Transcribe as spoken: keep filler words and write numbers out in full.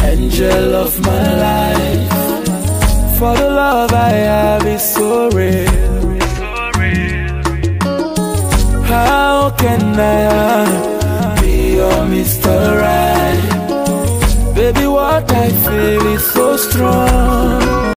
angel of my life. For the love I have is so real. How can I be your Mister Right? Baby, what I feel is so strong.